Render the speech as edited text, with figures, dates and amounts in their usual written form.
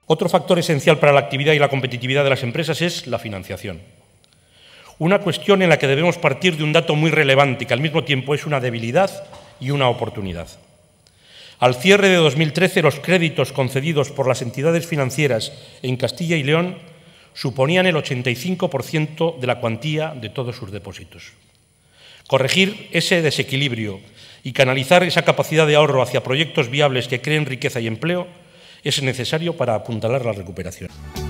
Otro factor esencial para la actividad y la competitividad de las empresas es la financiación. Una cuestión en la que debemos partir de un dato muy relevante, que al mismo tiempo es una debilidad y una oportunidad. Al cierre de 2013, los créditos concedidos por las entidades financieras en Castilla y León suponían el 85% de la cuantía de todos sus depósitos. Corregir ese desequilibrio y canalizar esa capacidad de ahorro hacia proyectos viables que creen riqueza y empleo es necesario para apuntalar la recuperación.